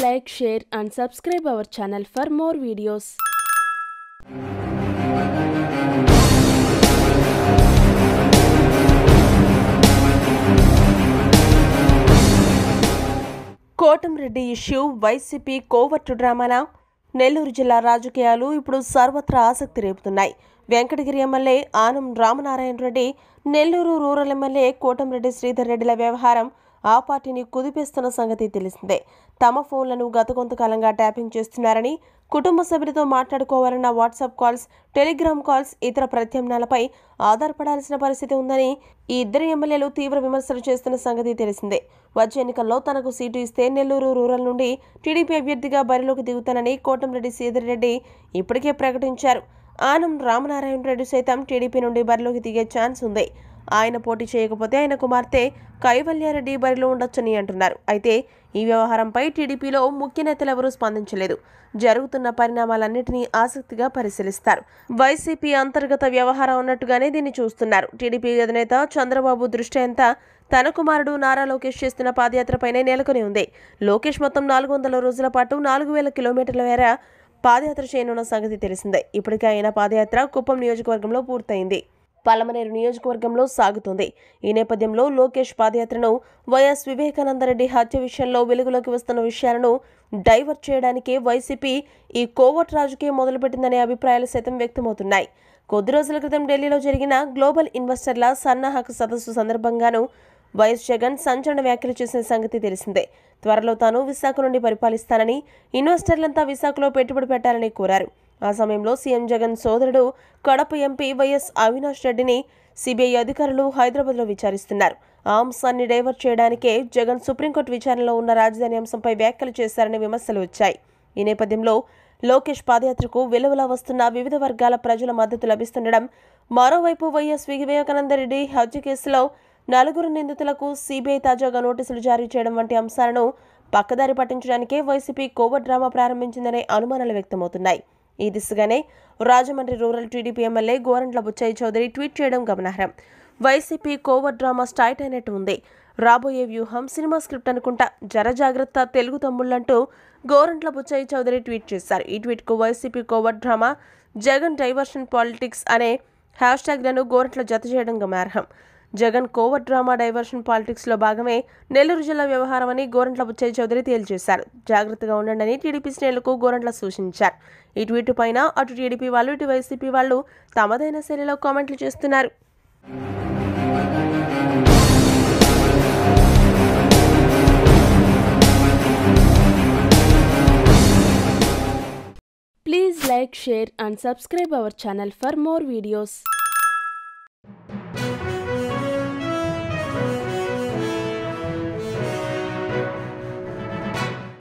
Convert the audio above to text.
like, share and subscribe our channel for more videos. Kotamreddy issue YCP covert drama. Nellore జిల్లా రాజకీయాలు ఇప్పుడు సర్వత్రా ఆసక్తి రేపుతున్నాయి. Venkatagiri MLA Anam Ramanarayana Reddy, Nellore rural MLA Kotamreddy Sridhar రెడ్డిల వ్యవహారం ఆ పార్టీని కుదిపేస్తున్న సంగతి తెలిసిందే. తమ ఫోన్లను గత కొంతకాలంగా ట్యాపింగ్ చేస్తున్నారని, కుటుంబ సభ్యులతో మాట్లాడుకోవాలన్న వాట్సాప్ కాల్స్, టెలిగ్రామ్ కాల్స్, ఇతర ప్రత్యామ్నాయాలపై ఆధారపడాల్సిన పరిస్థితి ఉందని ఈ ఇద్దరు ఎమ్మెల్యేలు తీవ్ర విమర్శలు చేస్తున్న సంగతి తెలిసిందే. వచ్చే ఎన్నికల్లో తనకు సీటు ఇస్తే నెల్లూరు రూరల్ నుండి టీడీపీ అభ్యర్థిగా బరిలోకి దిగుతానని కోటంరెడ్డి శ్రీధర్ రెడ్డి ఇప్పటికే ప్రకటించారు. ఆనం రామనారాయణ రెడ్డి సైతం టీడీపీ నుండి బరిలోకి దిగే ఛాన్స్ ఉంది. ఆయన పోటీ చేయకపోతే ఆయన కుమార్తె కైవల్యారెడ్డి బరిలో ఉండొచ్చని అంటున్నారు. అయితే ఈ వ్యవహారంపై టీడీపీలో ముఖ్య నేతలెవరూ స్పందించలేదు. జరుగుతున్న పరిణామాలన్నింటినీ ఆసక్తిగా పరిశీలిస్తారు. వైసీపీ అంతర్గత వ్యవహారం అన్నట్టుగానే దీన్ని చూస్తున్నారు. టీడీపీ అధినేత చంద్రబాబు దృష్టి అంతా తన కుమారుడు నారా లోకేష్ చేస్తున్న పాదయాత్రపైనే నెలకొని ఉంది. లోకేష్ మొత్తం 400 రోజుల పాటు 4000 కిలోమీటర్ల మేర పాదయాత్ర చేయనున్న సంగతి తెలిసిందే. ఇప్పటికే ఆయన పాదయాత్ర కుప్పం నియోజకవర్గంలో పూర్తయింది. పలమనేరు నియోజకవర్గంలో సాగుతుంది. ఈ నేపథ్యంలో లోకేష్ పాదయాత్రను వైఎస్ వివేకానందరెడ్డి హత్య విషయంలో వెలుగులోకి వస్తున్న విషయాలను డైవర్ట్ చేయడానికే వైసీపీ ఈ కోవర్ట్ రాజకీయం మొదలుపెట్టిందనే అభిప్రాయాలు సైతం వ్యక్తమవుతున్నాయి. కొద్ది రోజుల క్రితం ఢిల్లీలో జరిగిన గ్లోబల్ ఇన్వెస్టర్ల సన్నాహక సదస్సు సందర్భంగాను వైఎస్ జగన్ సంచలన వ్యాఖ్యలు చేసిన సంగతి తెలిసిందే. త్వరలో తాను విశాఖ నుండి పరిపాలిస్తానని, ఇన్వెస్టర్లంతా విశాఖలో పెట్టుబడి పెట్టాలని కోరారు. ఆ సమయంలో సీఎం జగన్ సోదరుడు కడప ఎంపీ వైఎస్ అవినాష్ రెడ్డిని సిబిఐ అధికారులు హైదరాబాద్లో విచారిస్తున్నారు. ఆ అంశాన్ని డైవర్ట్ చేయడానికే జగన్ సుప్రీంకోర్టు విచారణలో ఉన్న రాజధాని అంశంపై వ్యాఖ్యలు చేశారనే విమర్శలు వచ్చాయి. ఈ నేపథ్యంలో లోకేష్ పాదయాత్రకు వెలువలా వస్తున్న వివిధ వర్గాల ప్రజల మద్దతు లభిస్తుండడం, మరోవైపు వైఎస్ వివేకానందరెడ్డి హత్య కేసులో 4 నిందితులకు సిబిఐ తాజాగా నోటీసులు జారీ చేయడం వంటి అంశాలను పక్కదారి పట్టించడానికే వైసీపీ కోవర్ట్ డ్రామా ప్రారంభించిందనే అనుమానాలు వ్యక్తమవుతున్నాయి. ఈ దిశగానే Rajahmundry rural TDP MLA Gorantla Butchaiah Chowdary tweet చేయడం గమనార్హం. వైసీపీ కోవర్ట్ డ్రామా స్టార్ట్ అయినట్టు ఉంది. రాబోయే వ్యూహం సినిమా స్క్రిప్ట్ అనుకుంటా, జరజాగ్రత్త తెలుగు తమ్ముళ్లంటూ గోరంట్ల బుచ్చయ్య చౌదరి ట్వీట్ చేశారు. ఈ ట్వీట్కు YCP covert drama, Jagan diversion politics అనే హ్యాష్ట్యాగ్లను గోరంట్ల జత చేయడం గమనార్హం. జగన్ కోవర్ట్ డ్రామా డైవర్షన్ పాలిటిక్స్లో భాగమే నెల్లూరు జిల్లా వ్యవహారమని గోరంట్ల బుచ్చయ్య చౌదరి తేల్చేశారు. జాగ్రత్తగా ఉండండి టీడీపీ శ్రేణులకు గోరంట్ల సూచించారు. ఈ ట్వీట్ పైన అటు టీడీపీ వాళ్ళు, ఇటు వైసీపీ వాళ్ళు తమదైన శైలిలో కామెంట్లు చేస్తున్నారు. Please like, share and subscribe our channel for more videos.